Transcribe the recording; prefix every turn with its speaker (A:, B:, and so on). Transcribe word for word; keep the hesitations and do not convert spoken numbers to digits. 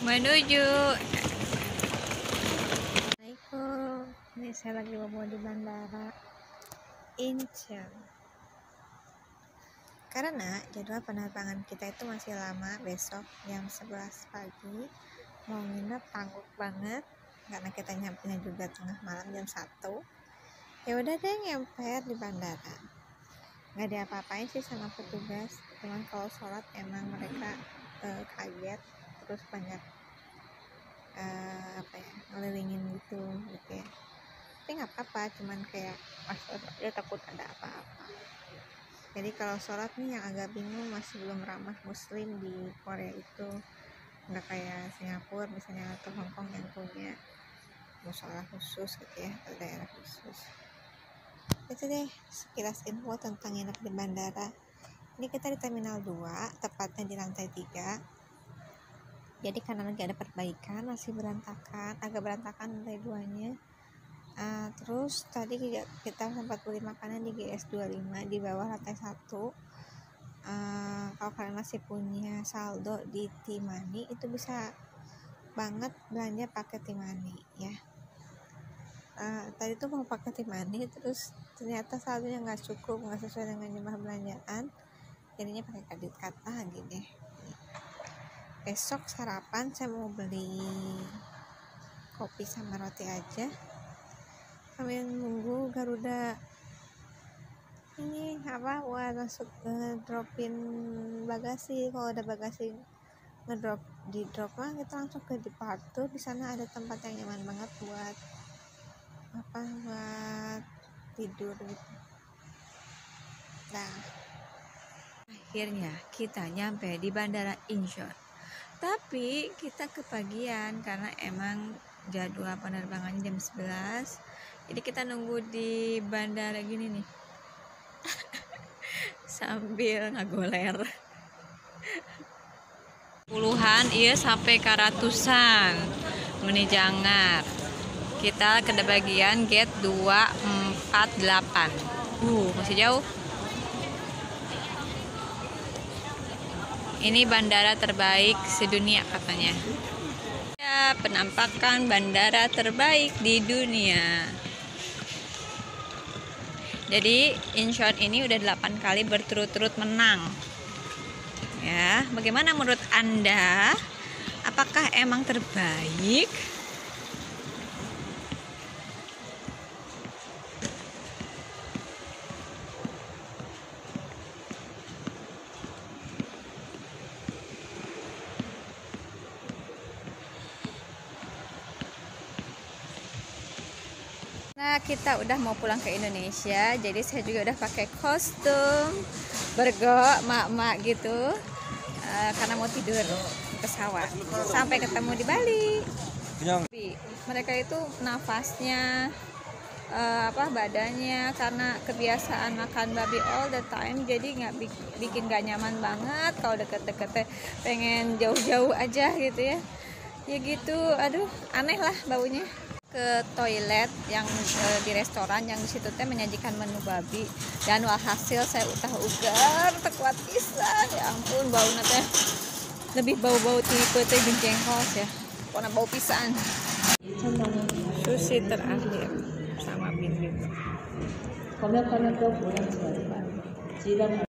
A: menuju. Assalamualaikum, ini saya lagi mau di bandara Incheon karena jadwal penerbangan kita itu masih lama, besok jam sebelas pagi mau nginep tangguh banget karena kita nyampe juga tengah malam jam satu. Ya udah deh nyampe di bandara, nggak ada apa-apain sih sama petugas, cuman kalau sholat emang mereka eh, kaget, terus banyak eh, apa ya ngelilingin gitu gitu ya, tapi nggak apa-apa, cuman kayak pas dia takut ada apa-apa. Jadi kalau sholat nih yang agak bingung, masih belum ramah muslim di Korea itu, nggak kayak Singapura misalnya atau Hongkong yang punya musola khusus gitu ya, atau daerah khusus. Itu deh sekilas info tentang nginep di bandara. Ini kita di terminal dua, tepatnya di lantai tiga. Jadi karena lagi ada perbaikan, masih berantakan, agak berantakan lantai duanya. Uh, terus tadi kita sempat beli makanan di G S dua puluh lima di bawah lantai satu. Uh, kalau kalian masih punya saldo di T-Money itu bisa banget belanja pakai T-Money ya. Uh, tadi tuh mau pakai T-Money, terus ternyata saldonya nggak cukup, nggak sesuai dengan jumlah belanjaan, jadinya pakai kredit card lagi deh. Besok sarapan saya mau beli kopi sama roti aja sambil nunggu Garuda ini apa buat masuk ngedropin bagasi. Kalau ada bagasi ngedrop di drop mah kita langsung ke departure. Di sana ada tempat yang nyaman banget buat apa buat tidur gitu. Nah, akhirnya kita nyampe di bandara Incheon, tapi kita kepagian karena emang jadwal penerbangannya jam sebelas. Jadi kita nunggu di bandara gini nih sambil ngagoler puluhan, iya sampai ke ratusan menijangar. Kita ke bagian gate dua empat delapan. Uh, masih jauh. Ini bandara terbaik sedunia katanya. Ya, penampakan bandara terbaik di dunia. Jadi Incheon ini udah delapan kali berturut-turut menang. Ya, bagaimana menurut Anda? Apakah emang terbaik? Nah, kita udah mau pulang ke Indonesia, jadi saya juga udah pakai kostum bergok mak-mak gitu uh, karena mau tidur di pesawat sampai ketemu di Bali. Mereka itu nafasnya uh, apa badannya karena kebiasaan makan babi all the time, jadi nggak bikin gak nyaman banget. Kalau deket-deket pengen jauh-jauh aja gitu ya, ya gitu. Aduh, aneh lah baunya. Ke toilet yang e, di restoran yang disitu teh menyajikan menu babi, dan walhasil saya utah ugar tekuat pisan. Ya ampun, bau teh lebih bau-bau tipe teh jengkol ya, pokoknya bau pisan. Sushi terakhir sama Bim Bim.